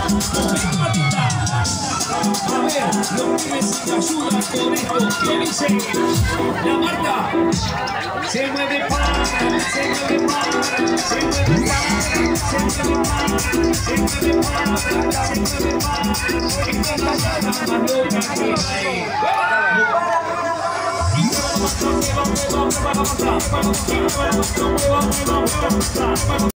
A ver, los pibes me ayudan con esto que dice la Marta. Se mueve para, se mueve para, se mueve para, se mueve para, se mueve para, se mueve para, se mueve para.